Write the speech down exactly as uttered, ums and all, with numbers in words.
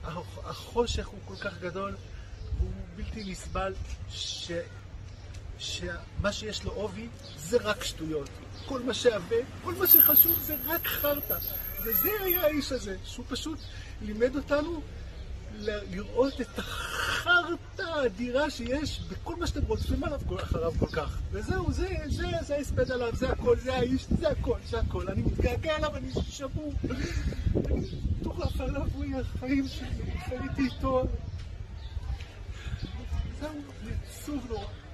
החושך הוא כל כך גדול, והוא בלתי נסבל, ש... שמה שיש לו עובי זה רק שטויות. כל מה שווה, כל מה שחשוב זה רק חרטה. וזה היה האיש הזה, שהוא פשוט לימד אותנו לראות את החרטה האדירה שיש בכל מה שאתם רוצים עליו אחריו כל כך. וזהו, זה, זה, זה הספד עליו, זה הכל, זה האיש, זה הכל, זה הכל. אני מתגעגע עליו, אני שבור. אני תוך לאפר לבוי החיים שלי, חייתי איתו. זהו, זה עצוב נורא.